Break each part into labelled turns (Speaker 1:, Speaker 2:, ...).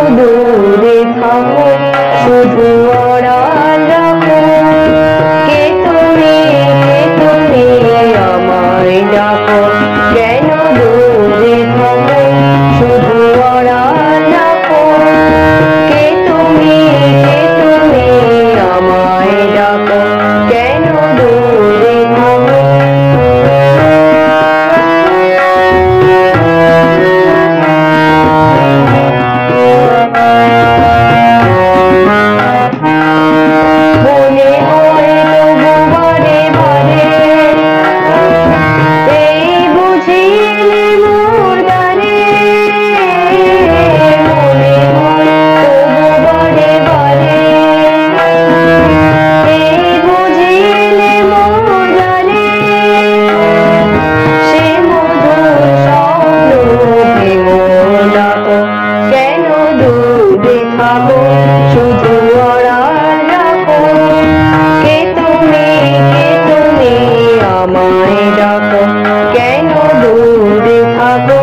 Speaker 1: দূরে থাকো শুধু আড়াল রাখো। কে তুমি আমায় ডাকো, কেন দূরে থাকো শুধু আড়াল রাখো। কে তুমি আমায় ডাকো, কেন দূরে থাকো। শুধু আড়াল রাখো, কে তুমি আমায় ডাকো, কেন দূরে থাকো।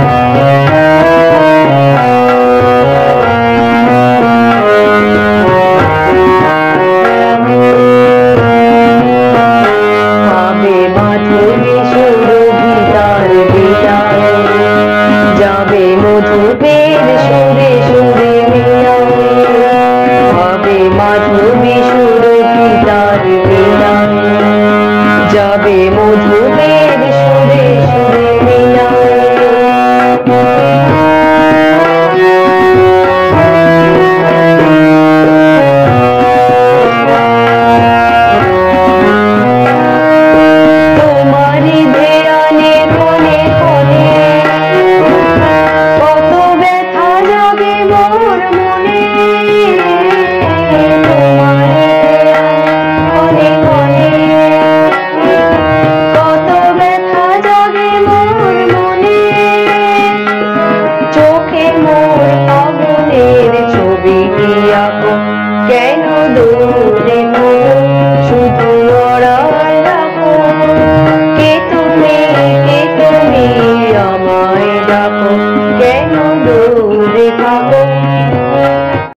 Speaker 1: পাবে মাধুরী সুরভিতার বিদায়, যাবে মধুপের সুরে সুরে মাধুরী সুরভিতার বিদায়, যাবে